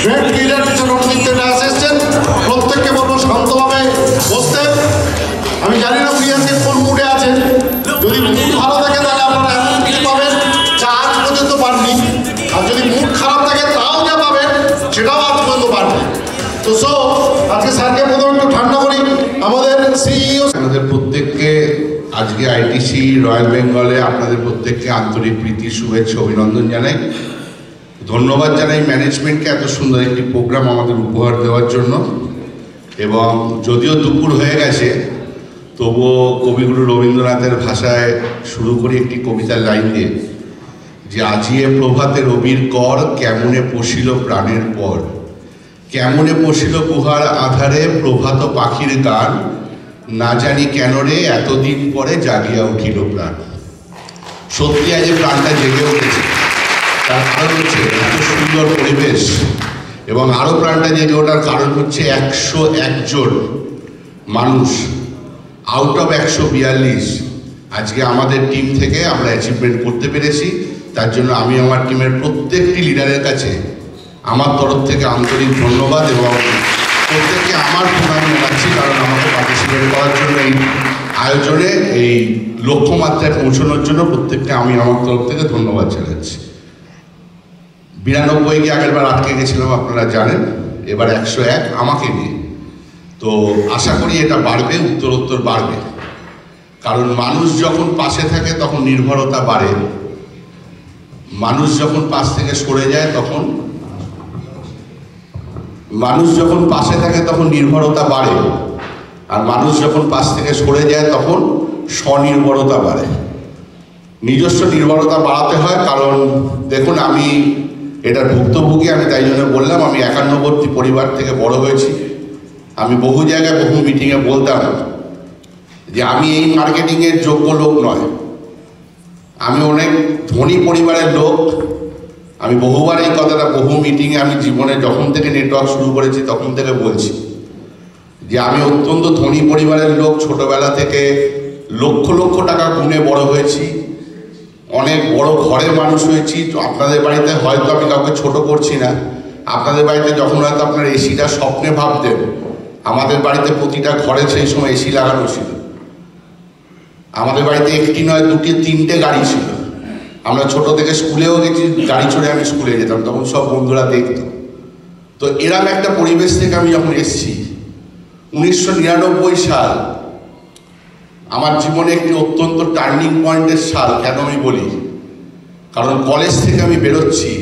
Great leader কিছু নেতৃত্বে এসেছেন, প্রত্যেককে বলবো শান্তভাবে বসতে। আমি জানি না উনি আজকে কোন মুডে আছেন, যদি মুড ভালো থাকে তাহলে আপনারা এমন কিছু পাবেন যা আজ পর্যন্ত পাননি, আর যদি মুড খারাপ থাকে তাও যা পাবেন সেটাও আজ পর্যন্ত পাননি। তো আজকে স্যারকে প্রথমে একটু ঠান্ডা করি। আমাদের সিইও আপনাদের প্রত্যেককে আজকে আইটিসি রয়্যাল বেঙ্গলে আপনাদের প্রত্যেককে আন্তরিক প্রীতি শুভেচ্ছা অভিনন্দন জানাই। ধন্যবাদ জানাই ম্যানেজমেন্টকে এত সুন্দর একটি প্রোগ্রাম আমাদের উপহার দেওয়ার জন্য। এবং যদিও দুপুর হয়ে গেছে তবুও কবিগুরু রবীন্দ্রনাথের ভাষায় শুরু করি একটি কবিতার লাইন দিয়ে, যে আজিয়ে প্রভাতে রবির কর, কেমনে পশিল প্রাণের পর, কেমনে পশিল গুহার আধারে প্রভাত পাখির গান, না জানি কেন রে এতদিন পরে জাগিয়া উঠিল প্রাণ। সত্যি আজ প্রাণটা জেগে উঠেছে, তার কারণ হচ্ছে এত সুন্দর পরিবেশ, এবং আরও প্রাণটা জেগে ওঠার কারণ হচ্ছে 101 জন মানুষ আউট অফ 142 আজকে আমাদের টিম থেকে আমরা অ্যাচিভমেন্ট করতে পেরেছি। তার জন্য আমি আমার টিমের প্রত্যেকটি লিডারের কাছে আমার তরফ থেকে আন্তরিক ধন্যবাদ এবং প্রত্যেককে আমার প্রণাম জানাচ্ছি, কারণ আমাকে পার্টিসিপেট করার জন্য এই আয়োজনে এই লক্ষ্যমাত্রায় পৌঁছানোর জন্য প্রত্যেককে আমি আমার তরফ থেকে ধন্যবাদ জানাচ্ছি। 92 কে আগেরবার আটকে গেছিলাম আপনারা জানেন, এবার 101 আমাকে নিয়ে। তো আশা করি এটা বাড়বে, উত্তরোত্তর বাড়বে, কারণ মানুষ যখন পাশে থাকে তখন নির্ভরতা বাড়ে, মানুষ যখন পাশ থেকে সরে যায় তখন পাশে থাকে তখন নির্ভরতা বাড়ে, আর মানুষ যখন পাশ থেকে সরে যায় তখন স্বনির্ভরতা বাড়ে। নিজস্ব নির্ভরতা বাড়াতে হয়, কারণ দেখুন আমি এটার ভুক্তভোগী, আমি তাই জন্য বললাম আমি 51বর্তী পরিবার থেকে বড় হয়েছি। আমি বহু জায়গায় বহু মিটিংয়ে বলতাম যে আমি এই মার্কেটিংয়ের যোগ্য লোক নয়, আমি অনেক ধনী পরিবারের লোক। আমি বহুবার এই কথাটা বহু মিটিংয়ে আমি জীবনে যখন থেকে নেটওয়ার্ক শুরু করেছি তখন থেকে বলছি যে আমি অত্যন্ত ধনী পরিবারের লোক। ছোটবেলা থেকে লক্ষ লক্ষ টাকা গুণে বড় হয়েছি, অনেক বড় ঘরের মানুষ হয়েছি। আপনাদের বাড়িতে হয়তো আমি কাউকে ছোট করছি না, আপনাদের বাড়িতে যখন হয়তো আপনার এসিটা স্বপ্নে ভাবতেন, আমাদের বাড়িতে প্রতিটা ঘরে সেই সময় এসি লাগানো ছিল। আমাদের বাড়িতে একটি নয়, দুটি, তিনটে গাড়ি ছিল। আমরা ছোট থেকে স্কুলেও গেছি, গাড়ি চড়ে আমি স্কুলে যেতাম, তখন সব বন্ধুরা দেখত। তো এরকম একটা পরিবেশ থেকে আমি যখন এসেছি, 1999 সাল আমার জীবনে একটি অত্যন্ত টার্নিং পয়েন্টের সাল। কেন আমি বলি, কারণ কলেজ থেকে আমি বেরোচ্ছি,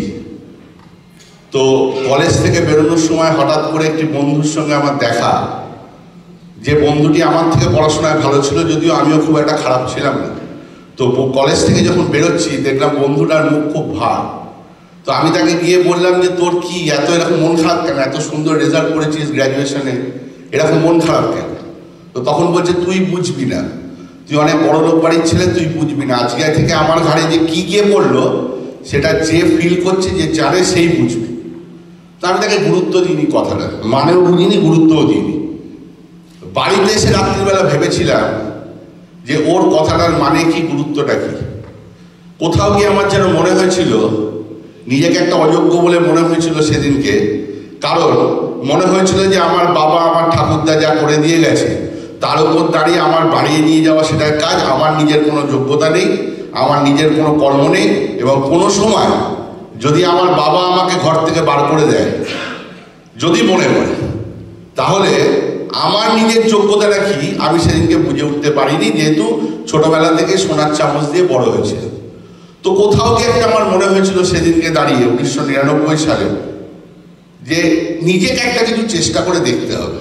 তো কলেজ থেকে বেরোনোর সময় হঠাৎ করে একটি বন্ধুর সঙ্গে আমার দেখা, যে বন্ধুটি আমার থেকে পড়াশোনায় ভালো ছিল, যদিও আমিও খুব একটা খারাপ ছিলাম না। তো কলেজ থেকে যখন বেরোচ্ছি দেখলাম বন্ধুটার মুখ খুব ভার। তো আমি তাকে গিয়ে বললাম যে তোর কি এরকম মন খারাপ কেন, এত সুন্দর রেজাল্ট করেছিস গ্র্যাজুয়েশনে, এরকম মন খারাপ কেন? তো তখন বলছে তুই বুঝবি না, তুই অনেক বড় লোক বাড়ির ছেলে, তুই বুঝবি না। আজকে থেকে আমার ঘাড়ে যে কি গিয়ে পড়লো সেটা যে ফিল করছে, যে জানে সেই বুঝবে। তো আমি তাকে গুরুত্ব দিইনি, কথাটা মানেও বুঝিনি, গুরুত্বও দিইনি। বাড়িতে এসে রাত্রিবেলা ভেবেছিলাম যে ওর কথাটার মানে কি, গুরুত্বটা কি। কোথাও গিয়ে আমার যেন মনে হয়েছিল নিজেকে একটা অযোগ্য বলে মনে হয়েছিল সেদিনকে, কারণ মনে হয়েছিল যে আমার বাবা আমার ঠাকুরদা যা করে দিয়ে গেছে তার উপর দাঁড়িয়ে আমার বাড়িয়ে নিয়ে যাওয়া সেটার কাজ। আমার নিজের কোনো যোগ্যতা নেই, আমার নিজের কোনো কর্ম নেই, এবং কোনো সময় যদি আমার বাবা আমাকে ঘর থেকে বার করে দেয় যদি মনে হয়, তাহলে আমার নিজের যোগ্যতাটা কি আমি সেদিনকে বুঝে উঠতে পারিনি, যেহেতু ছোটবেলা থেকে সোনার চামচ দিয়ে বড় হয়েছে। তো কোথাও গিয়ে একটা আমার মনে হয়েছিল সেদিনকে দাঁড়িয়ে 1999 সালে যে নিজেকে একটা কিছু চেষ্টা করে দেখতে হবে।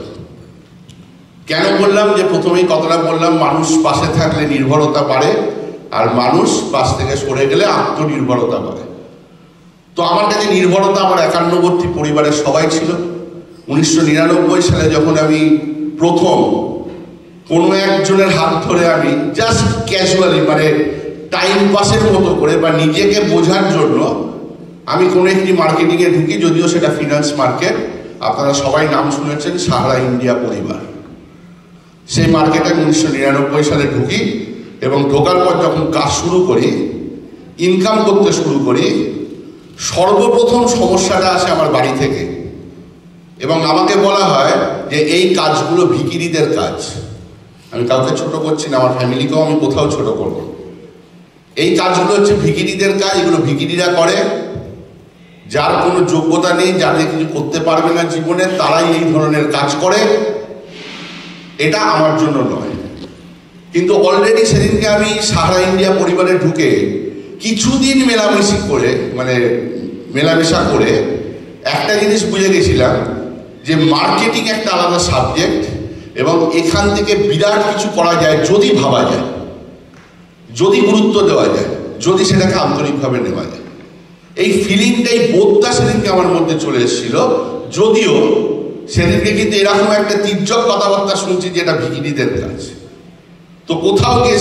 কেন বললাম, যে প্রথমেই কথাটা বললাম, মানুষ পাশে থাকলে নির্ভরতা বাড়ে, আর মানুষ পাশ থেকে সরে গেলে আত্মনির্ভরতা বাড়ে। তো আমার কাছে নির্ভরতা আমার 51বর্তী পরিবারের সবাই ছিল। 1999 সালে যখন আমি প্রথম কোনো একজনের হাত ধরে আমি জাস্ট ক্যাজুয়ালি, মানে টাইম পাসের মতো করে বা নিজেকে বোঝার জন্য আমি কোনো একটি মার্কেটিংয়ে ঢুকি, যদিও সেটা ফিনান্স মার্কেট। আপনারা সবাই নাম শুনেছেন, সাহারা ইন্ডিয়া পরিবার। সেই মার্কেটে 1999 সালে ঢুকি, এবং ঢোকার পর যখন কাজ শুরু করি, ইনকাম করতে শুরু করি, সর্বপ্রথম সমস্যাটা আসে আমার বাড়ি থেকে। এবং আমাকে বলা হয় যে এই কাজগুলো ভিখিরিদের কাজ। আমি কাউকে ছোট করছি না, আমার ফ্যামিলিকেও আমি কোথাও ছোট করব। এই কাজগুলো হচ্ছে ভিখিরিদের কাজ, এগুলো ভিখিরিরা করে। যার কোনো যোগ্যতা নেই, যারা কিছু করতে পারবে না জীবনে, তারাই এই ধরনের কাজ করে। এটা আমার জন্য নয়। কিন্তু অলরেডি সেদিনকে আমি সাহারা ইন্ডিয়া পরিবারে ঢুকে কিছুদিন মেলামেশা করে একটা জিনিস বুঝে গেছিলাম যে মার্কেটিং একটা আলাদা সাবজেক্ট, এবং এখান থেকে বিরাট কিছু করা যায় যদি ভাবা যায়, যদি গুরুত্ব দেওয়া যায়, যদি সেটাকে আন্তরিকভাবে নেওয়া যায়। এই ফিলিংটাই, বোধটা সেদিনকে আমার মধ্যে চলে এসেছিল। যদিও সেদিনকে কিন্তু এরকম একটা তীর্যক কথাবার্তা শুনছি যে এটা ভিখিরিদের কাজ। তো কোথাও গিয়ে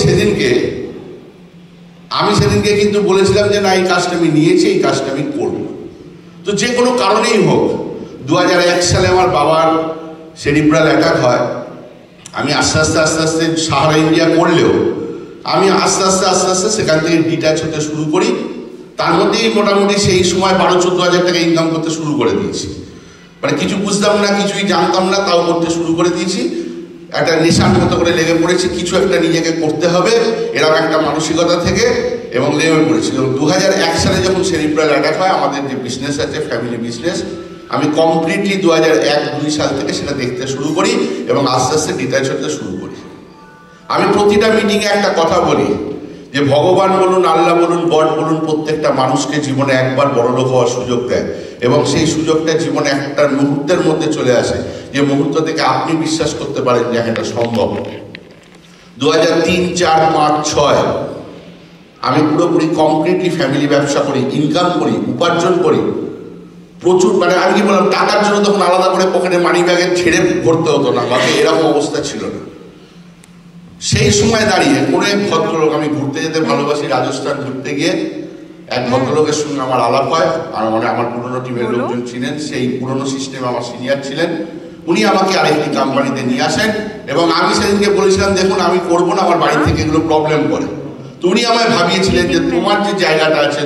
আমি সেদিনকে কিন্তু বলেছিলাম যে না, এই কাজটা আমি নিয়েছি, এই কাজটা আমি করব। তো যে কোনো কারণেই হোক, 2001 সালে আমার বাবার সেরিব্রাল অ্যাটাক হয়। আমি আস্তে আস্তে সাহারা ইন্ডিয়া করলেও আমি আস্তে আস্তে সেখান থেকে ডিট্যাচ হতে শুরু করি। তার মধ্যেই মোটামুটি সেই সময় 12-14 হাজার টাকা ইনকাম করতে শুরু করে দিয়েছি। মানে কিছু বুঝতাম না, কিছুই জানতাম না, তাও করতে শুরু করে দিয়েছি। একটা নেশার মতো করে লেগে পড়েছি, কিছু একটা নিজেকে করতে হবে এরকম একটা মানসিকতা থেকে, এবং লেগে পড়েছিল। 2001 সালে যখন সেরিব্রাল অ্যাটাক হয়, আমাদের যে বিজনেস আছে ফ্যামিলি বিজনেস, আমি কমপ্লিটলি 2001-2 সাল থেকে সেটা দেখতে শুরু করি এবং আস্তে আস্তে ডিট্যাচ হতে শুরু করি। আমি প্রতিটা মিটিংয়ে একটা কথা বলি যে ভগবান বলুন, আল্লাহ বলুন, গড বলুন, প্রত্যেকটা মানুষকে জীবনে একবার বড়লোক হওয়ার সুযোগ দেয়, এবং সেই সুযোগটা জীবনে একটা মুহূর্তের মধ্যে চলে আসে, যে মুহূর্ত থেকে আপনি বিশ্বাস করতে পারেন যে এটা সম্ভব। 2003, 4, 5, 6 আমি পুরোপুরি কমপ্লিটলি ফ্যামিলি ব্যবসা করি, ইনকাম করি, উপার্জন করি প্রচুর। মানে আমি কি বললাম, টাকার জন্য তখন আলাদা করে পকেটে মানি ব্যাগে ছেড়ে ভরতে হতো না, বাকি এরকম অবস্থা ছিল না। সেই সময় দাঁড়িয়ে কোনো এক ভদ্রলোক, আমি ঘুরতে যেতে ভালোবাসি, রাজস্থান ঘুরতে গিয়ে এক ভদ্রলোকের সঙ্গে আমার আলাপ হয়। আর আমার পুরনো টিমের লোকজন ছিলেন, সেই পুরনো সিস্টেমে আমার সিনিয়র ছিলেন। উনি আমাকে আরেকটি কোম্পানিতে নিয়ে আসেন, এবং আমি সেদিনকে বলেছিলাম দেখুন আমি করবো না, আমার বাড়ি থেকে এগুলো প্রবলেম করে। তো উনি আমায় ভাবিয়েছিলেন যে তোমার যে জায়গাটা আছে,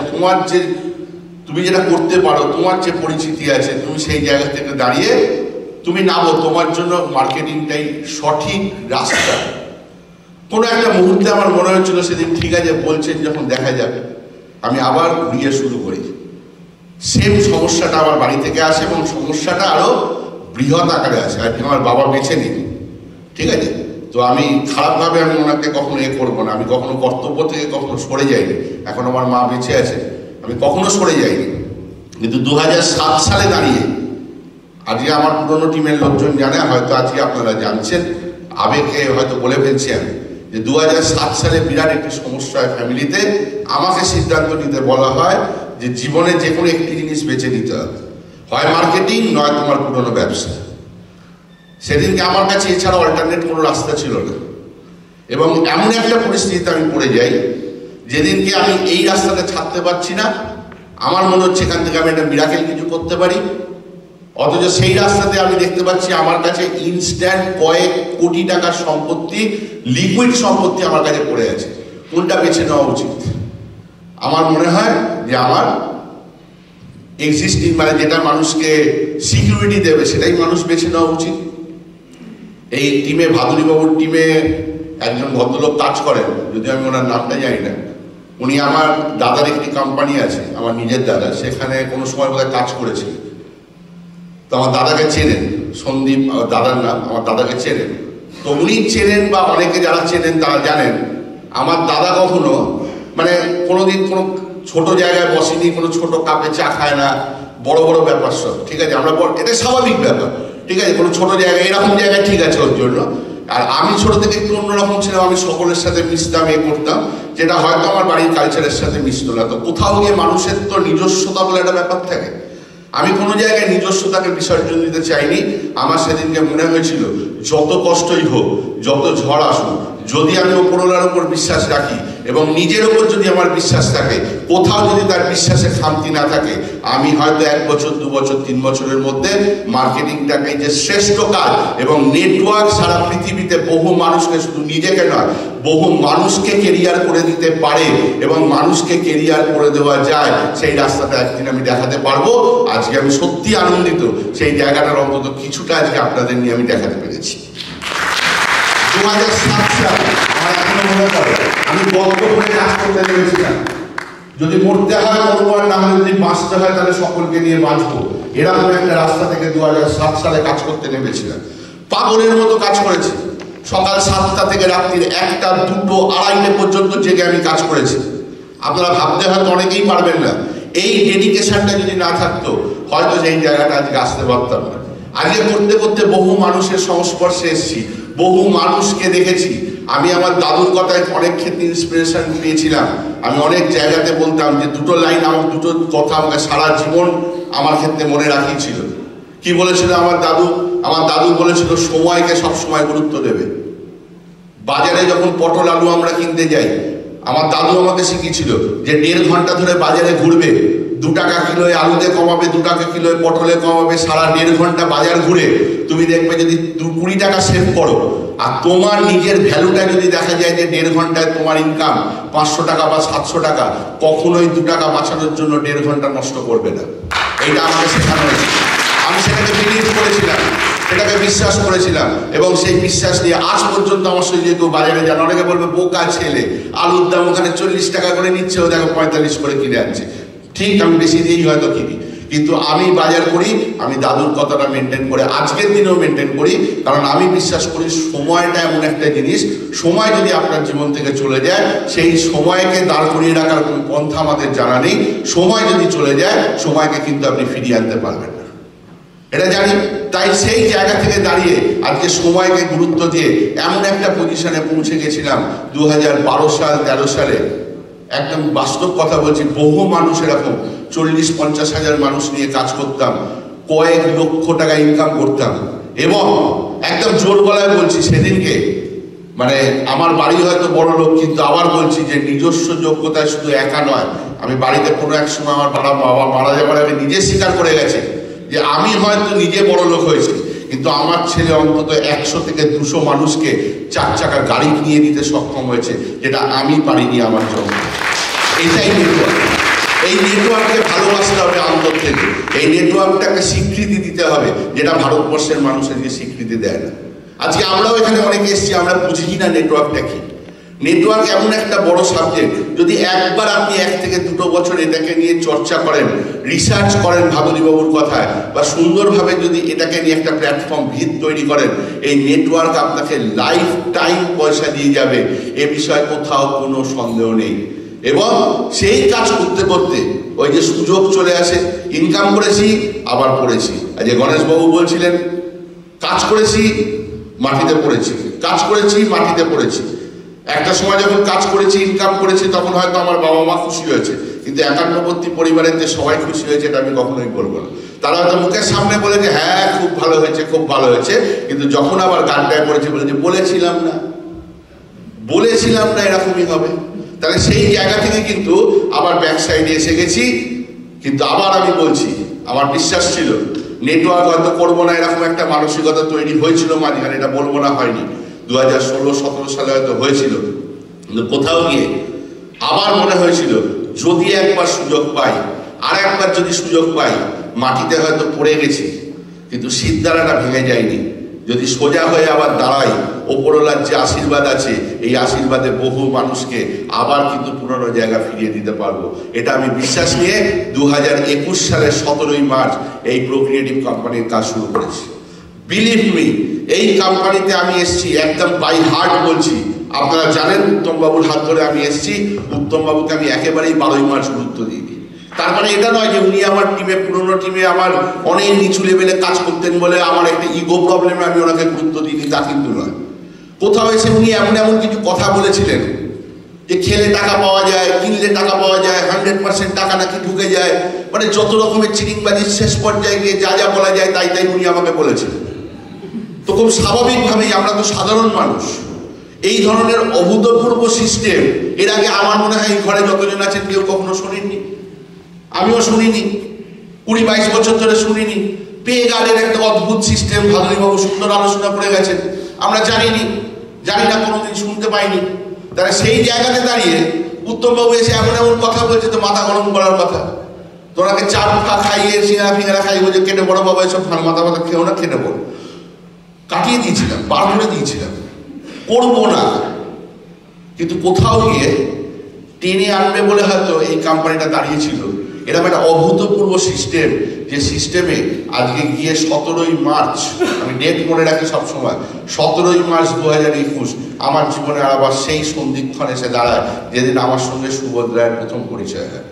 তুমি যেটা করতে পারো, তোমার যে পরিচিতি আছে, তুমি সেই জায়গা থেকে দাঁড়িয়ে তুমি নামো, তোমার জন্য মার্কেটিংটাই সঠিক রাস্তা। কোনো একটা মুহূর্তে আমার মনে হয়েছিল সেদিন ঠিক আছে বলছেন যখন, দেখা যাবে। আমি আবার ঘুরিয়ে শুরু করি, সেম সমস্যাটা আমার বাড়ি থেকে আসে, এবং সমস্যাটা আরো বৃহৎ আকারে আসে। আর আমার বাবা বেঁচে নেই, ঠিক আছে। তো আমি খারাপভাবে আমি ওনাকে কখনো করবো না, আমি কখনো কর্তব্য থেকে কখনো সরে যাইনি। এখন আমার মা বেঁচে আছে, আমি কখনো সরে যাইনি। কিন্তু 2007 সালে দাঁড়িয়ে আজকে আমার পুরনো টিমের লোকজন জানে, হয়তো আজকে আপনারা জানছেন, আবেগে হয়তো বলে ফেলছি আমি, যে 2007 সালে বিরাট একটি সমস্যা হয় ফ্যামিলিতে। আমাকে সিদ্ধান্ত নিতে বলা হয় যে জীবনে যে কোনো একটি জিনিস বেছে নিতে হবে, হয় মার্কেটিং, নয় তোমার পুরনো ব্যবসা। সেদিনকে আমার কাছে এছাড়া অল্টারনেট কোনো রাস্তা ছিল না, এবং এমন একটা পরিস্থিতিতে আমি পড়ে যাই যেদিনকে আমি এই রাস্তাটা ছাড়তে পারছি না। আমার মনে হচ্ছে এখান থেকে আমি একটা মিরাকেল কিছু করতে পারি, অথচ সেই রাস্তাতে আমি দেখতে পাচ্ছি আমার কাছে ইনস্ট্যান্ট কয়েক কোটি টাকার সম্পত্তি, লিকুইড সম্পত্তি আমার কাছে পড়ে আছে। কোনটা বেছে নেওয়া উচিত? আমার মনে হয় যে আমার এক্সিস্টিং, মানে যেটা মানুষকে সিকিউরিটি দেবে, সেটাই মানুষ বেছে নেওয়া উচিত। এই টিমে, ভাদুরীবাবুর টিমে একজন ভদ্রলোক কাজ করেন, যদি আমি ওনার নামটা জানি না। উনি আমার দাদার একটি কোম্পানি আছে, আমার নিজের দাদা, সেখানে কোনো সময় বোধহয় কাজ করেছিল। তো আমার দাদাকে চেনেন, সন্দীপ দাদার নাম, আমার দাদাকে চেনেন। তো উনি চেনেন, বা অনেকে যারা চেনেন তারা জানেন আমার দাদা কখনো মানে কোনোদিন কোনো ছোট জায়গায় বসেনি, কোনো ছোট কাপে চা খায় না, বড় বড় ব্যাপার সব, ঠিক আছে। আমরা এটা স্বাভাবিক ব্যাপার, ঠিক আছে। কোনো ছোট জায়গায়, এরকম জায়গায় ঠিক আছে ওর জন্য। আর আমি ছোট থেকে একটু অন্যরকম ছিলাম, আমি সকলের সাথে মিশতাম, করতাম, যেটা হয়তো আমার বাড়ির কালচারের সাথে মিশতো না। তো কোথাও গিয়ে মানুষের তো নিজস্বতা বলে একটা ব্যাপার থাকে। আমি কোনো জায়গায় নিজস্বতাকে বিসর্জন দিতে চাইনি। আমার সেদিনকে মনে হয়েছিল যত কষ্টই হোক, যত ঝড় আসুক, যদি আমি ওপরওয়ালার উপর বিশ্বাস রাখি, এবং নিজের ওপর যদি আমার বিশ্বাস থাকে, কোথাও যদি তার বিশ্বাসে খামতি না থাকে, আমি হয়তো 1 বছর 2 বছর 3 বছরের মধ্যে মার্কেটিংটাকে যে শ্রেষ্ঠ কাজ এবং নেটওয়ার্ক সারা পৃথিবীতে বহু মানুষকে, শুধু নিজেকে নয় বহু মানুষকে কেরিয়ার করে দিতে পারে এবং মানুষকে কেরিয়ার করে দেওয়া যায়, সেই রাস্তাটা একদিন আমি দেখাতে পারবো। আজকে আমি সত্যি আনন্দিত, সেই জায়গাটার অন্তত কিছুটা আজকে আপনাদের নিয়ে আমি দেখাতে পেরেছি। 2007 সালে আমার এখনো মনে পড়ে, আমি বন্ধ করে কাজ করতে নেমেছিলাম। যদি মরতে হয় মরবো, আর না হলে যদি বাঁচতে হয় তাহলে সকলকে নিয়ে বাঁচবো, এরকম একটা রাস্তা থেকে 2007 সালে কাজ করতে নেমেছিলাম। পাগলের মতো কাজ করেছি। সকাল 7টা থেকে রাত্রির 1টা 2টো 2:30 পর্যন্ত জেগে আমি কাজ করেছি। আপনারা ভাবতে হয়তো অনেকেই পারবেন না, এই ডেডিকেশনটা যদি না থাকতো হয়তো সেই জায়গাটা আজকে আসতে পারতাম না। আজকে করতে করতে বহু মানুষের সংস্পর্শে এসেছি, বহু মানুষকে দেখেছি। আমি আমার দাদুর কথায় অনেক ক্ষেত্রে ইন্সপিরেশন পেয়েছিলাম। আমি অনেক জায়গাতে বলতাম যে 2টো লাইন, আমার 2টো কথা আমাকে সারা জীবন আমার ক্ষেত্রে মনে রাখিয়েছিল। কি বলেছিল আমার দাদু? আমার দাদু বলেছিল সময়কে সব সময় গুরুত্ব দেবে। বাজারে যখন পটল আলু আমরা কিনতে যাই, আমার দাদু আমাকে শিখিয়েছিল যে 1.5 ঘন্টা ধরে বাজারে ঘুরবে, 2 টাকা কিলোয় আলুতে কমাবে, 2 টাকা কিলোয় পটলে কমাবে, সারা 1.5 ঘন্টা বাজার ঘুরে তুমি দেখবে যদি 20 টাকা সেভ করো, আর তোমার নিজের ভ্যালুটা যদি দেখা যায় যে 1.5 ঘন্টায় তোমার ইনকাম 500 টাকা বা 700 টাকা, কখনোই 2 টাকা বাঁচানোর জন্য 1.5 ঘন্টা নষ্ট করবে না। এইটা আমাকে শেখানো হয়েছে। আমি সেটাকে বিলিভ করেছিলাম, সেটাকে বিশ্বাস করেছিলাম, এবং সেই বিশ্বাস নিয়ে আজ পর্যন্ত আমার সঙ্গে যেহেতু বাজারে যান, অনেকে বলবে বোকা ছেলে, আলুর দাম ওখানে 40 টাকা করে নিচ্ছে, ও দেখো 45 করে কিনে আনছে। ঠিক, আমি বেশি দিয়েই হয়তো কিনি, কিন্তু আমি বাজার করি, আমি দাদুর কথাটা মেনটেন করে আজকের দিনেও মেনটেন করি। কারণ আমি বিশ্বাস করি সময়টা এমন একটা জিনিস, সময় যদি আপনার জীবন থেকে চলে যায়, সেই সময়কে দাঁড় করিয়ে রাখার কোনো পন্থা আমাদের জানা নেই। সময় যদি চলে যায়, সময়কে কিন্তু আপনি ফিরিয়ে আনতে পারবেন না, এটা জানি। তাই সেই জায়গা থেকে দাঁড়িয়ে আজকে সময়কে গুরুত্ব দিয়ে এমন একটা পজিশনে পৌঁছে গেছিলাম 2012 সাল 13 সালে। একদম বাস্তব কথা বলছি, বহু মানুষ এরকম 40-50 হাজার মানুষ নিয়ে কাজ করতাম, কয়েক লক্ষ টাকা ইনকাম করতাম, এবং একদম জোর গলায় বলছি সেদিনকে, মানে আমার বাড়ি হয়তো বড় লোক, কিন্তু আবার বলছি যে নিজস্ব যোগ্যতায় শুধু একা নয়। আমি বাড়িতে কোনো এক সময় আমার বাবা মারা যাবার আগে নিজে স্বীকার করে গেছে যে আমি হয়তো নিজে বড় লোক হয়েছি, কিন্তু আমার ছেলে অন্তত 100 থেকে 200 মানুষকে 4 চাকা গাড়ি কিনে দিতে সক্ষম হয়েছে, যেটা আমি পারিনি আমার জন্য। এটাই নেটওয়ার্ক। এই নেটওয়ার্ককে ভালোবাসতে হবে অন্তর থেকে, এই নেটওয়ার্কটাকে স্বীকৃতি দিতে হবে, যেটা ভারতবর্ষের মানুষেরকে স্বীকৃতি দেয় না। আজকে আমরাও এখানে অনেকে এসেছি, আমরা বুঝি না নেটওয়ার্কটা কি। নেটওয়ার্ক এমন একটা বড় সাবজেক্ট, যদি একবার আপনি 1 থেকে 2 বছর এটাকে নিয়ে চর্চা করেন, রিসার্চ করেন ভাদুরীবাবুর কথায়, বা সুন্দরভাবে যদি এটাকে নিয়ে একটা প্ল্যাটফর্ম ভিত তৈরি করেন, এই নেটওয়ার্ক আপনাকে লাইফ টাইম পয়সা দিয়ে যাবে, এ বিষয়ে কোথাও কোনো সন্দেহ নেই। এবং সেই কাজ করতে করতে ওই যে সুযোগ চলে আসে, ইনকাম করেছি আবার পড়েছি। আর যে গণেশবাবু বলছিলেন, কাজ করেছি মাটিতে পড়েছি, কাজ করেছি মাটিতে পড়েছি। একটা সময় যখন কাজ করেছি, ইনকাম করেছি, তখন হয়তো আমার বাবা মা খুশি হয়েছে, কিন্তু 51 পরিবারের যে সবাই খুশি হয়েছে এটা আমি কখনোই বলবো না। তারা হয়তো মুখের সামনে বলে যে হ্যাঁ খুব ভালো হয়েছে, খুব ভালো হয়েছে, কিন্তু যখন আবার গানটায় পড়েছে বলে যে বলেছিলাম না এরকমই হবে। তাহলে সেই জায়গা থেকে কিন্তু আবার ব্যাক সাইডে এসে গেছি। কিন্তু আবার আমি বলছি, আমার বিশ্বাস ছিল নেটওয়ার্ক হয়তো করবো না, এরকম একটা মানসিকতা তৈরি হয়েছিল মাঝখানে, এটা বলবো না হয়নি, 2016-17 সালে হয়তো হয়েছিল। কিন্তু কোথাও গিয়ে আবার মনে হয়েছিল যদি একবার সুযোগ পাই, আর একবার যদি সুযোগ পাই, মাটিতে হয়তো পড়ে গেছি কিন্তু সিদ্ধারাটা ভেঙে যায়নি। যদি সোজা হয়ে আবার দাঁড়াই, ওপরওয়ালার যে আশীর্বাদ আছে, এই আশীর্বাদে বহু মানুষকে আবার কিন্তু পুরনো জায়গা ফিরিয়ে দিতে পারবো, এটা আমি বিশ্বাস নিয়ে 2021 সালের 17ই মার্চ এই প্রোক্রিয়েটিভ কোম্পানির কাজ শুরু করেছি। বিলিভ মি, এই কোম্পানিতে আমি এসেছি একদম বাই হার্ট বলছি। আপনারা জানেন উত্তমবাবুর হাত ধরে আমি এসেছি, উত্তমবাবুকে আমি একেবারেই 12ই মার্চ গুরুত্ব দিইনি। তার মানে এটা নয় যে উনি আমার টিমে, পুরোনো টিমে আমার অনেক নিচু লেভেলে কাজ করতেন বলে আমার একটা ইগো প্রবলেমে আমি ওনাকে গুরুত্ব দিইনি, তা কিন্তু নয়। কোথাও এসে উনি এমন কিছু কথা বলেছিলেন যে খেলে টাকা পাওয়া যায়, কিনলে টাকা পাওয়া যায়, 100% টাকা নাকি ঢুকে যায়, মানে যত রকমের চিটিংবাজির শেষ পর্যায়ে গিয়ে যা যা বলা যায় তাই উনি আমাকে বলেছিলেন। তো খুব স্বাভাবিকভাবেই, আমরা তো সাধারণ মানুষ, এই ধরনের অভূতপূর্ব সিস্টেম এর আগে আমার মনে হয় এই ঘরে যতজন আছেন কেউ কখনো শোনেননি, আমিও শুনিনি, 20-22 বছর ধরে শুনিনি। পে গার্ডের একটা অদ্ভুত সিস্টেম ভাদুরীবাবু সুন্দর আলোচনা করে গেছেন, আমরা জানি না, কোনোদিন শুনতে পাইনি। তারা সেই জায়গাতে দাঁড়িয়ে উত্তমবাবু এসে এমন এমন কথা বলছে তো মাথা গরম করার কথা। তোরাকে চা খাইয়ে সিঙ্গারা ফিঙ্গারা খাইয়ে বলছে কেটে বড় বাবা এসব মাথা খেয়েও না, কেটে বড় কাটিয়ে দিয়েছিলাম, বার করে দিয়েছিলাম, করবো না। কিন্তু কোথাও গিয়ে টেনে আনবে বলে হয়তো এই কোম্পানিটা দাঁড়িয়েছিল। এরকম একটা অভূতপূর্ব সিস্টেম, যে সিস্টেমে আজকে গিয়ে 17ই মার্চ, আমি ডেট মনে রাখি সবসময়, 17ই মার্চ 2021 আমার জীবনে আবার সেই সন্ধিক্ষণ এসে দাঁড়ায় যেদিন আমার সঙ্গে সুবোধ রায়ের প্রথম পরিচয় হয়।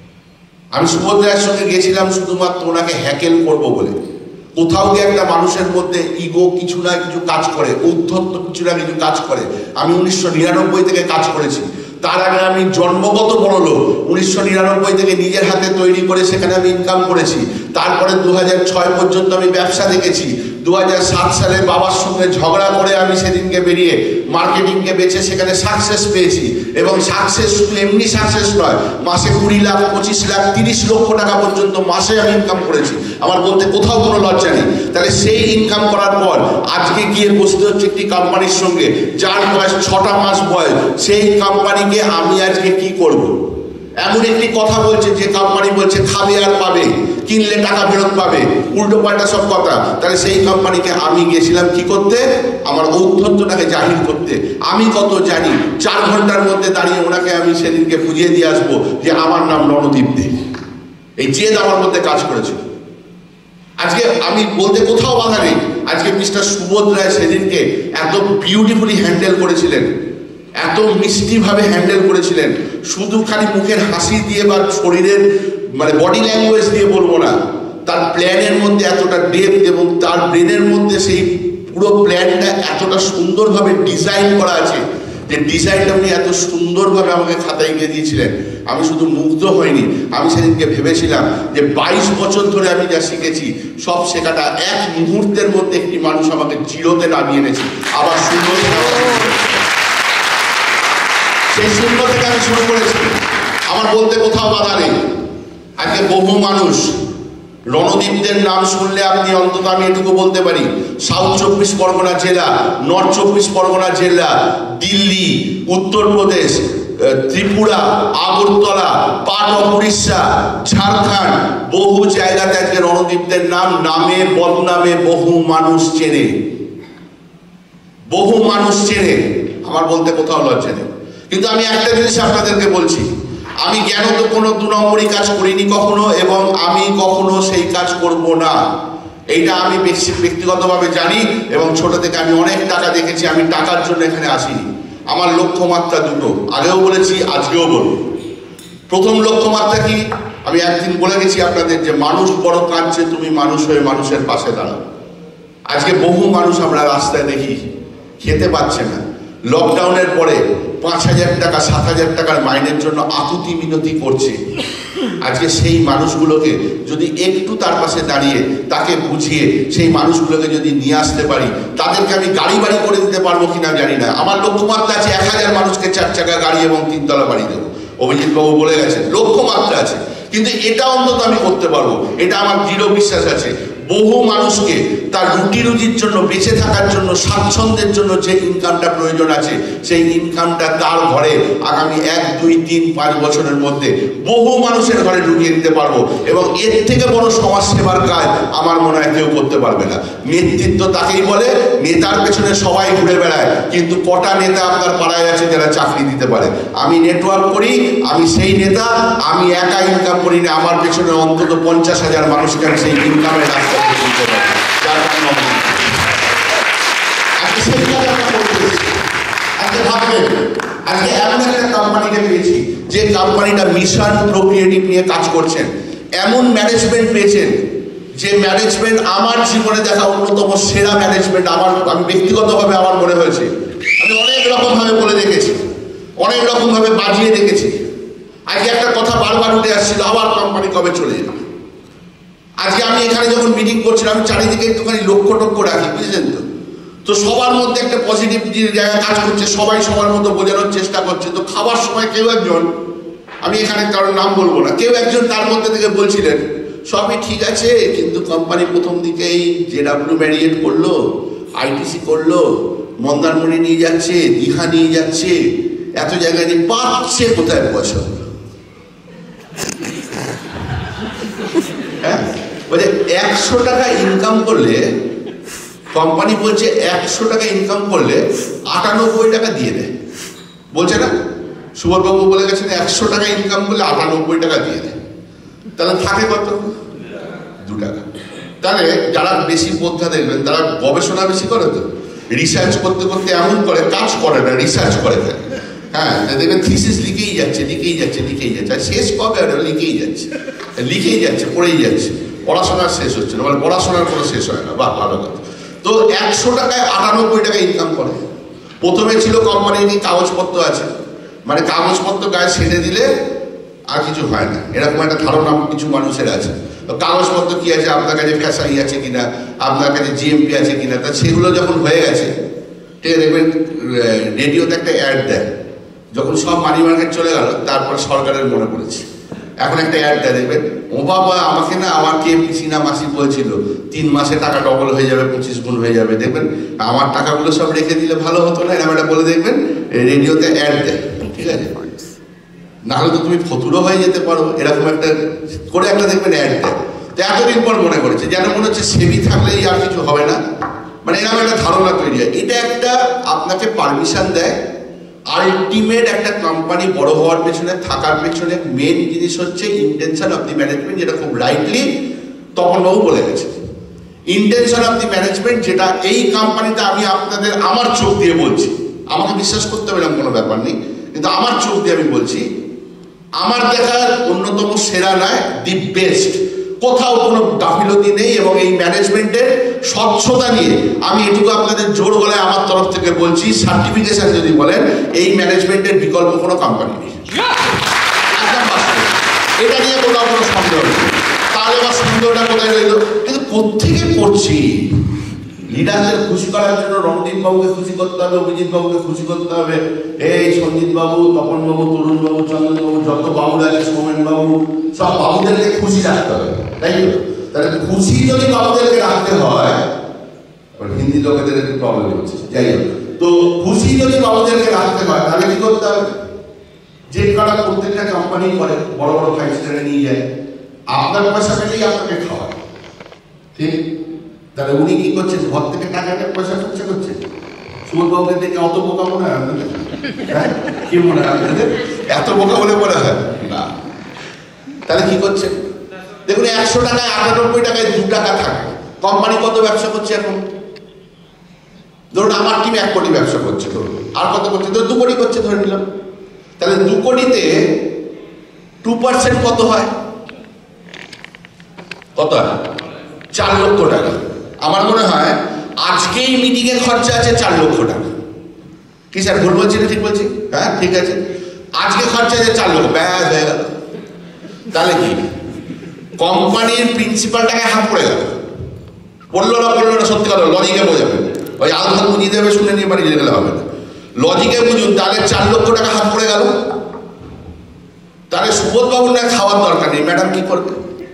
আমি সুবোধ রায়ের সঙ্গে গেছিলাম শুধুমাত্র ওনাকে হ্যাকেল করবো বলে। কোথাও গিয়ে একটা মানুষের মধ্যে ইগো কিছু না কিছু কাজ করে, ঔদ্ধত্য কিছু না কিছু কাজ করে। আমি 1999 থেকে কাজ করেছি, তার আগে আমি জন্মগত বড়লোক। 1999 থেকে নিজের হাতে তৈরি করে সেখানে আমি ইনকাম করেছি। তারপরে 2006 পর্যন্ত আমি ব্যবসা দেখেছি। 2007 সালে বাবার সঙ্গে ঝগড়া করে আমি সেদিনকে বেরিয়ে মার্কেটিংকে বেছে সেখানে সাকসেস পেয়েছি। এবং সাকসেস শুধু এমনি সাকসেস নয়, মাসে 20 লাখ, 25 লাখ, 30 লক্ষ টাকা পর্যন্ত মাসে আমি ইনকাম করেছি। আমার বলতে কোথাও কোনো লজ্জা নেই। তাহলে সেই ইনকাম করার পর আজকে গিয়ে বসতে হচ্ছে একটি কোম্পানির সঙ্গে যার বয়স 6টা মাস বয়স। সেই কোম্পানিকে আমি আজকে কি করব? এমন একটি কথা বলছে যে কোম্পানি বলছে খাবে আর পাবে, কিনলে টাকা ফেরত পাবে, উল্টো পাল্টা সব কথা। তাহলে সেই কোম্পানিকে আমি গেছিলাম কি করতে? আমার ঔদ্ধত্যটাকে জাহির করতে। আমি কত জানি, 4 ঘন্টার মধ্যে দাঁড়িয়ে ওনাকে আমি সেদিনকে বুঝিয়ে দিয়ে আসবো যে আমার নাম রণদীপ দে। এই জেদ আমার মধ্যে কাজ করেছিল। আজকে আমি বলতে কোথাও বাধা নেই। আজকে মিস্টার সুবোধ রায় সেদিনকে এত বিউটিফুলি হ্যান্ডেল করেছিলেন, এত মিষ্টিভাবে হ্যান্ডেল করেছিলেন। শুধু খালি মুখের হাসি দিয়ে বা শরীরের মানে বডি ল্যাঙ্গুয়েজ দিয়ে বলবো না, তার প্ল্যানের মধ্যে এতটা ডেপথ এবং তার ব্রেনের মধ্যে সেই পুরো প্ল্যানটা এতটা সুন্দরভাবে ডিজাইন করা আছে যে ডিজাইনটা উনি এত সুন্দরভাবে আমাকে খাতায় এঁকে দিয়েছিলেন। আমি শুধু মুগ্ধ হইনি, আমি সেদিনকে ভেবেছিলাম যে 22 বছর ধরে আমি যা শিখেছি সব শেখাটা এক মুহূর্তের মধ্যে একটি মানুষ আমাকে জিরোতে নামিয়ে এনেছে, আবার শূন্য সেই শূন্য থেকে আমি শুরু করেছি। আমার বলতে কোথাও বাধা নেই। আজকে বহু মানুষ রণদীপদের নাম শুনলে আপনি অন্তত আমি এটুকু বলতে পারি, সাউথ 24 পরগনা জেলা, নর্থ 24 পরগনা জেলা, দিল্লি, উত্তরপ্রদেশ, ত্রিপুরা, আগরতলা, পার্ট অফ উড়িষ্যা, ঝাড়খণ্ড, বহু জায়গাতে আজকে রণদীপদের নামে বদনামে বহু মানুষ চেনে, বহু মানুষ চেনে। আমার বলতে কোথাও লজ্জা নেই। কিন্তু আমি একটা জিনিস আপনাদেরকে বলছি, আমি জ্ঞানত কোনো 2 নম্বরই কাজ করিনি কখনো, এবং আমি কখনো সেই কাজ করব না। এইটা আমি ব্যক্তিগতভাবে জানি। এবং ছোট থেকে আমি অনেক টাকা দেখেছি। আমি টাকার জন্য এখানে আসিনি। আমার লক্ষ্যমাত্রা দুটো, আগেও বলেছি আজকেও বলবো। প্রথম লক্ষ্যমাত্রা কি? আমি একদিন বলে গেছি আপনাদের যে মানুষ বড় কাঁদছে, তুমি মানুষ হয়ে মানুষের পাশে দাঁড়াও। আজকে বহু মানুষ আমরা রাস্তায় দেখি খেতে পাচ্ছে না। লকডাউনের পরে 5,000 টাকা 7,000 টাকার মাইনের জন্য আকুতি মিনতি করছে। আজকে সেই মানুষগুলোকে যদি একটু তার পাশে দাঁড়িয়ে তাকে বুঝিয়ে সেই মানুষগুলোকে যদি নিয়ে আসতে পারি, তাদেরকে আমি গাড়ি বাড়ি করে দিতে পারবো কিনা জানি না। আমার লক্ষ্যমাত্রা আছে 1000 মানুষকে 4 চাকা গাড়ি এবং 3 তলা বাড়ি দেবো। অভিজিৎ বাবু বলে গেছেন লক্ষ্যমাত্রা আছে, কিন্তু এটা অন্তত আমি করতে পারবো, এটা আমার দৃঢ় বিশ্বাস আছে। বহু মানুষকে তার রুটি রুজির জন্য, বেঁচে থাকার জন্য, স্বাচ্ছন্দ্যের জন্য যে ইনকামটা প্রয়োজন আছে, সেই ইনকামটা তার ঘরে আগামী 1, 2, 3, 5 বছরের মধ্যে বহু মানুষের ঘরে ঢুকিয়ে দিতে পারবো। এবং এর থেকে বড় সমাজ সেবার কাজ আমার মনে হয় কেউ করতে পারবে না। নেতৃত্ব তাকেই বলে, নেতার পেছনে সবাই ঘুরে বেড়ায়, কিন্তু কটা নেতা আপনার পাড়ায় আছে যারা চাকরি দিতে পারে? আমি নেটওয়ার্ক করি, আমি সেই নেতা। আমি একা ইনকাম করি না, আমার পেছনে অন্তত 50,000 মানুষকে আমি সেই ইনকামের রাস্তা দিতে পারি। আজকে এমন একটা কোম্পানিকে পেয়েছি যে কোম্পানিটা মিশন প্রোক্রিয়েটিভ নিয়ে কাজ করছেন। এমন ম্যানেজমেন্ট পেয়েছেন যে ম্যানেজমেন্ট আমার জীবনে দেখা অন্যতম সেরা ম্যানেজমেন্ট আমি ব্যক্তিগতভাবে আমার মনে হয়েছে। আমি অনেক রকমভাবে বলে দেখেছি, অনেক রকমভাবে বাজিয়ে দেখেছি। আজকে একটা কথা বারবার উঠে আসছিল, আবার কোম্পানি কবে চলে যাবে। আজকে আমি এখানে যখন মিটিং করছিলাম, আমি চারিদিকে একটুখানি লক্ষ্য রাখি, বুঝেছেন তো? তো সবার মধ্যে একটা পজিটিভ জায়গা কাজ করছে, সবাই সবার মতো বোঝানোর চেষ্টা করছে। তো খাবার সময় কেউ একজন, আমি এখানে কারোর নাম বলবো না, কেউ একজন তার মধ্যে থেকে বলছিলেন সবই ঠিক আছে, কিন্তু কোম্পানি প্রথম দিকেই JW ম্যারিয়েট করলো, ITC করলো, মন্দারমণি নিয়ে যাচ্ছে, দীঘা নিয়ে যাচ্ছে, এত জায়গায় নিয়ে পাচ্ছে কোথায় পয়সা? হ্যাঁ, বলছে 100 টাকা ইনকাম করলে, কোম্পানি বলছে 100 টাকা ইনকাম করলে 98 টাকা দিয়ে দেয়, বলছে না? সুবলবাবু বলে গেছেন 100 টাকা ইনকাম করলে 98 টাকা দিয়ে দেয়। তাহলে থাকে কত? 2 টাকা। তাহলে যারা বেশি বোদ্ধা দেখবেন তারা গবেষণা বেশি করে, তো রিসার্চ করতে করতে এমন করে, কাজ করে না, রিসার্চ করে থাকে। হ্যাঁ, দেখবেন থিসিস লিখেই যাচ্ছে, লিখেই যাচ্ছে, লিখেই যাচ্ছে, আর শেষ কবে? আর লিখেই যাচ্ছে, লিখেই যাচ্ছে, পড়েই যাচ্ছে, পড়াশোনার শেষ হচ্ছে না, মানে পড়াশোনার কোনো শেষ হয় না। বাহ, ভালো কথা। তো 100 টাকায় 98 টাকা ইনকাম করে। প্রথমে ছিল কোম্পানির কি কাগজপত্র আছে, মানে কাগজপত্র গায়ে ছেড়ে দিলে আর কিছু হয় না, এরকম একটা ধারণা কিছু মানুষের আছে। কাগজপত্র কি আছে, আপনার কাছে ফ্যাসাই আছে কিনা, আপনার কাছে GMP আছে কিনা, তা সেগুলো যখন হয়ে গেছে, ঠিক আছে, দেখবেন রেডিওতে একটা অ্যাড দেয়, যখন সব মানি মার্কেট চলে গেল তারপর সরকারের মনে পড়েছে, এখন একটা অ্যাড দেয়, দেখবেন ও বাবা আমাকে না আমার কে পিসি না মাসি বলছিল 3 মাসে টাকা ডবল হয়ে যাবে, 25 গুণ হয়ে যাবে, দেখবেন আমার টাকাগুলো সব রেখে দিলে ভালো হতো না, এরকম একটা বলে দেখবেন রেডিওতে অ্যাড দেয়, ঠিক আছে, নাহলে তো তুমি ফতুরও হয়ে যেতে পারো, এরকম একটা করে একটা দেখবেন অ্যাড দেয়। তো এতদিন পর মনে করেছে, যেন মনে হচ্ছে সেবি থাকলেই আর কিছু হবে না, মানে এরকম একটা ধারণা তৈরি হয়। এটা একটা আপনাকে পারমিশন দেয়। আলটিমেট একটা কোম্পানি বড় হওয়ার পেছনে, থাকার পেছনে মেন জিনিস হচ্ছে ইন্টেনশন অফ দি ম্যানেজমেন্ট, যেটা খুব রাইটলি তপনবাবু বলে গেছে। ইন্টেনশন অফ দি ম্যানেজমেন্ট, যেটা এই কোম্পানিতে আমি আপনাদের আমার চোখ দিয়ে বলছি, আমাকে বিশ্বাস করতে হবে এরকম কোনো ব্যাপার নেই, কিন্তু আমার চোখ দিয়ে আমি বলছি, আমার দেখার অন্যতম সেরা নয়, দি বেস্ট। কোথাও কোনো গাফিলতি নেই, এবং এই ম্যানেজমেন্টের স্বচ্ছতা নিয়ে আমি এটুকু আপনাদের জোর গলায় আমার তরফ থেকে বলছি, সার্টিফিকেশন যদি বলেন, এই ম্যানেজমেন্টের বিকল্প কোনো কোম্পানি নেই, এটা নিয়ে কোথাও কোনো সন্দেহ নেই। তাহলে আমার সন্দেহটা কোথায় রইল? কিন্তু কোত্থেকে পড়ছি? লিডারদের খুশি করার জন্য রণদীপ বাবুকে খুশি করতে হবে, অভিজিৎ বাবুকে খুশি করতে হবে, এই সঞ্জিত বাবু, তপন বাবু, তরুণ বাবু, চন্দন বাবু, যত বাবুরা আছে, সৌমেন বাবু, সব বাবুদেরকে খুশি রাখতে হবে, তাই তো? তাহলে খুশি যদি বাবুদেরকে রাখতে হয়, হিন্দি লোকেদের একটু প্রবলেম হচ্ছে, যাই হোক, তো খুশি যদি বাবুদেরকে রাখতে হয় তাহলে কি করতে হবে? যে কারা প্রত্যেকটা কোম্পানি করে, বড় বড় 5 স্টারে নিয়ে যায়, আপনার পয়সা পেলেই আপনাকে খাওয়ায়, ঠিক? তাহলে উনি কি করছেন? ঘর থেকে টাকা পয়সা খরচা করছেন। সুমনবাবুকে দেখে অত বোকা মনে হয় আপনাদের? হ্যাঁ, কি মনে হয় আপনাদের? এত বোকা বলে মনে হয় না। তাহলে কি করছেন? দেখুন, 100 টাকায় 98 টাকায় 2 টাকা থাকে। কোম্পানি কত ব্যবসা করছে এখন? ধরুন আমার টিম 1 কোটি ব্যবসা করছে, ধরুন আর কত করছে? ধরুন 2 কোটি করছে, ধরে নিলাম। তাহলে 2 কোটিতে 2% কত হয়? কত হয়? 4 লক্ষ টাকা। আমার মনে হয় আজকেই মিটিংয়ের খরচা আছে 4 লক্ষ টাকা। কি স্যার, ভুল বলছি না ঠিক বলছি? হ্যাঁ, ঠিক আছে, আজকে খরচা আছে 4 লক্ষ, ব্যাস হয়ে গেল। তাহলে কি কোম্পানির প্রিন্সিপালটাকে হাত পড়ে গেল? পড়লো না, সত্যি কথা লজিকে বোঝাবেন, ওই আলফাল বুঝিয়ে দেবে, শুনে নিয়ে বাড়ি যেতে গেলে হবে না, লজিকে বুঝুন। তাহলে 4 লক্ষ টাকা হাত পড়ে গেল। তাহলে সুবোধবাবুর না খাওয়ার দরকার নেই, ম্যাডাম কি করবে?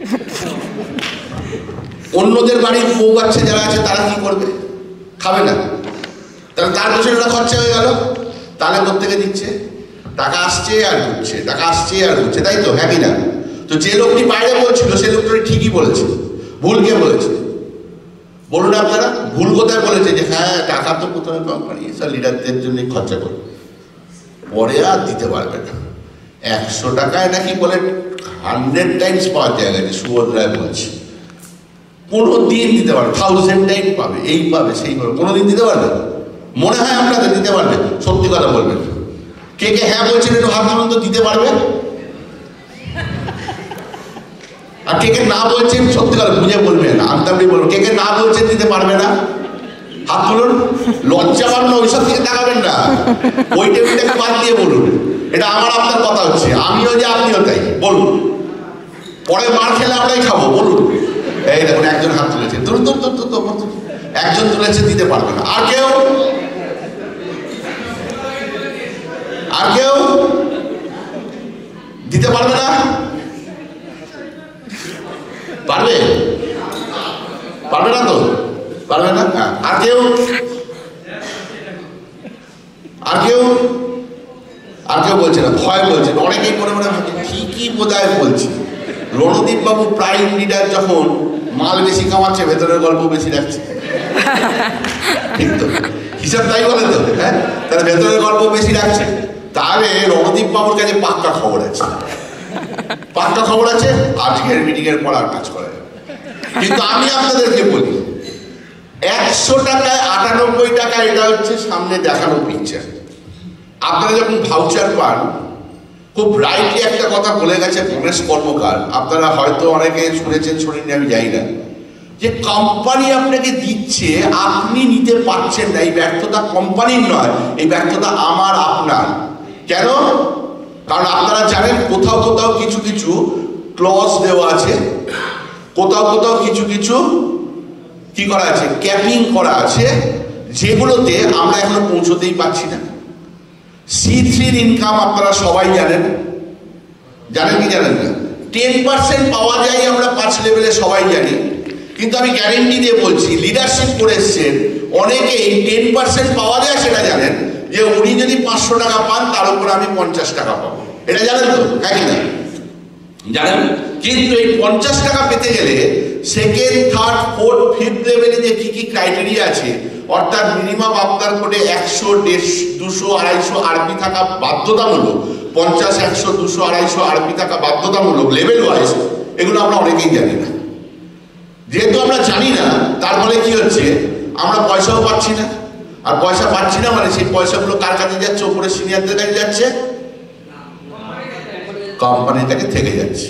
অন্যদের বাড়ির বউ বাচ্চা যারা আছে তারা কি করবে? খাবে না। তাহলে তার পেছনে ওটা খরচা হয়ে গেল। তাহলে কোত্থেকে দিচ্ছে? টাকা আসছে আর ঢুকছে, টাকা আসছে আর ঢুকছে, তাই তো? হ্যাঁ কি না? তো যে লোকটি বাইরে বলছিল সে লোকটি ঠিকই বলেছে, ভুল কে বলেছে বলুন আপনারা? ভুল কোথায় বলেছে? যে হ্যাঁ টাকা তো প্রথমে কোম্পানি সব লিডারদের জন্য খরচা করবে, পরে আর দিতে পারবে না। 100 টাকায় নাকি বলে 100 টাইমস পাওয়ার জায়গা যে সুবোধ রায় বলছে, কোনো দিন দিতে পারবে, 1000 টাইম পাবে, এই পাবে সেই পাবে, কোনো দিন দিতে পারবে? মনে হয় আপনাদের দিতে পারবে? সত্যি কথা বলবেন। কে কে হ্যাঁ বলছেন একটু হাত তুলুন তো, দিতে পারবে? আর কে কে না বলছেন সত্যি কথা বুঝে বলবেন, আন্তাবলি বলবেন। কে কে না বলছেন দিতে পারবে না, হাত তুলুন। লজ্জা পাবেন, ওইসব দিকে তাকাবেন না, ওই টেবিলটাকে বাদ দিয়ে বলুন। এটা আমার আপনার কথা হচ্ছে, আমিও যে আপনিও তাই, বলুন। পরে মার খেলে আমরাই খাবো, বলুন। এই দেখুন একজন হাত তুলেছে, একজন তুলেছে, দিতে পারবে না। আর কেউ দিতে পারবে না? পারবে? পারবে না তো? পারবে না? আর কেউ বলছে না, ভয় বলছে। অনেকেই মনে মনে ভাবছে ঠিকই বোধহয় বলছি। রণদীপ বাবু প্রাইম লিডার যখন মাল বেশি কামাচ্ছে, ভেতরের গল্প বেশি রাখছে, ঠিক তো? হিসাব তাই বলে তো, হ্যাঁ? তাহলে ভেতরের গল্প বেশি রাখছে। তাহলে রণদীপ বাবুর কাছে পাক্কা খবর আছে, আজকের মিটিং এর পর আর কাজ করা যাবে। কিন্তু আমি আপনাদেরকে বলি, 100 টাকায় 98 টাকা, এটা হচ্ছে সামনে দেখানো পিকচার। আপনারা যখন ভাউচার পান, খুব রাইটলি একটা কথা বলে গেছে গণেশ কর্মকার, আপনারা হয়তো অনেকে শুনেছেন, শুনেননি আমি জানি না, যে কোম্পানি আপনাকে দিচ্ছে, আপনি নিতে পারছেন না। এই ব্যর্থতা কোম্পানির নয়, এই ব্যর্থতা আমার আপনার। কেন? কারণ আপনারা জানেন কোথাও কোথাও কিছু কিছু ক্লজ দেওয়া আছে, কোথাও কোথাও কিছু কিছু কি করা আছে, ক্যাপিং করা আছে, যেগুলোতে আমরা এখনো পৌঁছতেই পারছি না। C3 ইনকাম আপনারা সবাই জানেন কি জানেন না? 10% পাওয়া যায় আমরা 5 লেভেলে, সবাই জানি। কিন্তু আমি গ্যারেন্টি দিয়ে বলছি, লিডারশিপ করে এসছেন অনেকেই 10% পাওয়া যায় সেটা জানেন, যে উনি যদি 500 টাকা পান, তার উপর আমি 50 টাকা পাবো। এটা জানেন তো? হ্যাঁ কি না? জানেন। কিন্তু এই 50 টাকা পেতে গেলে সেকেন্ড, থার্ড, ফোর্থ, ফিফথ লেভেলে যে কি ক্রাইটেরিয়া আছে, অর্থাৎ মিনিমাম আপনার কোডে 100, 150, 200, 250 আরপি থাকা বাধ্যতামূলক। 50, 100, 200, 250 আরপি থাকা বাধ্যতামূলক লেভেল ওয়াইজ। এগুলো আমরা অনেকেই জানি না। যেহেতু আমরা জানি না, তার ফলে কি হচ্ছে, আমরা পয়সাও পাচ্ছি না। আর পয়সা পাচ্ছি না মানে সেই পয়সাগুলো কার কাছে যাচ্ছে? উপরে সিনিয়রদের কাছে যাচ্ছে, কোম্পানিটাকে থেকে যাচ্ছে।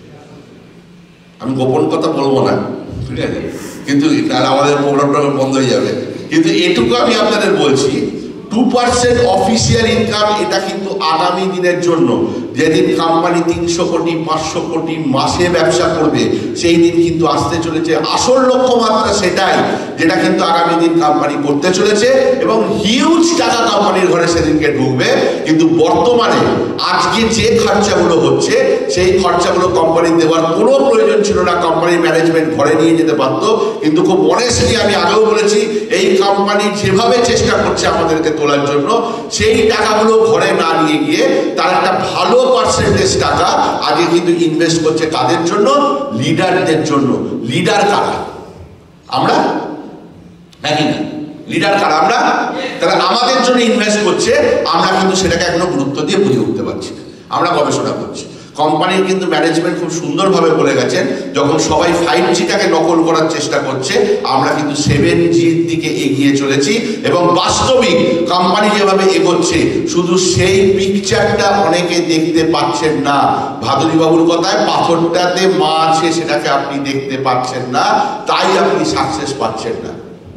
আমি গোপন কথা বলবো না, ঠিক আছে? কিন্তু তাহলে আমাদের প্রোগ্রামটা বন্ধ হয়ে যাবে। কিন্তু এটুকু আমি আপনাদের বলছি, 2% অফিসিয়াল ইনকাম, এটা কিন্তু আগামী দিনের জন্য, যেদিন কোম্পানি 300 কোটি 500 কোটি মাসে ব্যবসা করবে, সেই দিন কিন্তু আসতে চলেছে। আসল লক্ষ্যমাত্রা সেটাই, যেটা কিন্তু আগামী দিন কোম্পানি করতে চলেছে, এবং হিউজ টাকা কোম্পানির ঘরে সেদিনকে ঢুকবে। কিন্তু বর্তমানে আজকে যে খরচাগুলো হচ্ছে, সেই খরচাগুলো কোম্পানি দেওয়ার কোনো প্রয়োজন ছিল না। কোম্পানির ম্যানেজমেন্ট ঘরে নিয়ে যেতে পারত। কিন্তু খুব অনেস্টলি আমি আগেও বলেছি, এই কোম্পানি যেভাবে চেষ্টা করছে আমাদেরকে তোলার জন্য, সেই টাকাগুলো ঘরে না নিয়ে গিয়ে তার একটা ভালো পার্সেন্টেজ টাকা আগে কিন্তু ইনভেস্ট করছে। কাদের জন্য? লিডারদের জন্য। লিডার কারা? আমরা, নাকি না? লিডার কারা? আমরা। তাহলে আমাদের জন্য ইনভেস্ট করছে, আমরা কিন্তু সেটাকে এখনো গুরুত্ব দিয়ে বুঝে উঠতে পারছি না। আমরা গবেষণা করছি। কোম্পানির কিন্তু ম্যানেজমেন্ট খুব সুন্দরভাবে বলে গেছেন, যখন সবাই 5Gটাকে নকল করার চেষ্টা করছে, আমরা কিন্তু 7Gর দিকে এগিয়ে চলেছি। এবং বাস্তবিক কোম্পানি যেভাবে এগোচ্ছে, শুধু সেই পিকচারটা অনেকে দেখতে পাচ্ছেন না। ভাদুরীবাবুর কথায়, পাথরটাতে মা আছে, সেটাকে আপনি দেখতে পাচ্ছেন না, তাই আপনি সাকসেস পাচ্ছেন না।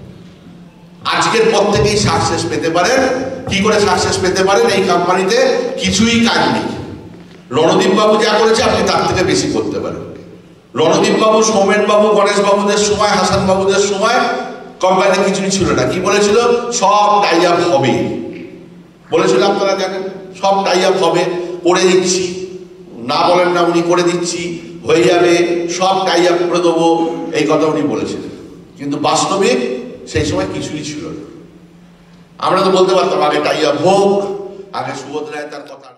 আজকের পর থেকেই সাকসেস পেতে পারেন। কি করে সাকসেস পেতে পারেন? এই কোম্পানিতে কিছুই কাজ নেই। রণদীপ বাবু যা করেছে, আপনি তার থেকে বেশি করতে পারেন। রণদীপ বাবু, সৌমেন বাবু, গণেশ বাবুদের সময়, হাসান বাবুদের সময় কোম্পানিতে কিছুই ছিল না। কি বলেছিল? সব টাই আপ হবে বলেছিল, আপনারা জানেন। সব টাই আপ হবে, করে দিচ্ছি, না বলেন না, উনি করে দিচ্ছি, হয়ে যাবে, সব টাই আপ করে দেবো, এই কথা উনি বলেছিলেন। কিন্তু বাস্তবিক সেই সময় কিছুই ছিল না। আমরা তো বলতে পারতাম আগে টাই আপ হোক, আগে সুবোধ রায় তার কথা